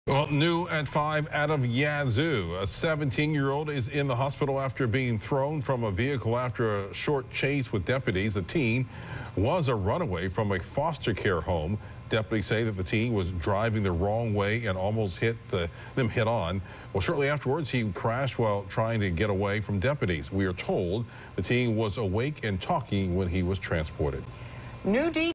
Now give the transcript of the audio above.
Well, new at 5 out of Yazoo. A 17-year-old is in the hospital after being thrown from a vehicle after a short chase with deputies. The teen was a runaway from a foster care home. Deputies say that the teen was driving the wrong way and almost hit them head on. Well, shortly afterwards, he crashed while trying to get away from deputies. We are told the teen was awake and talking when he was transported. New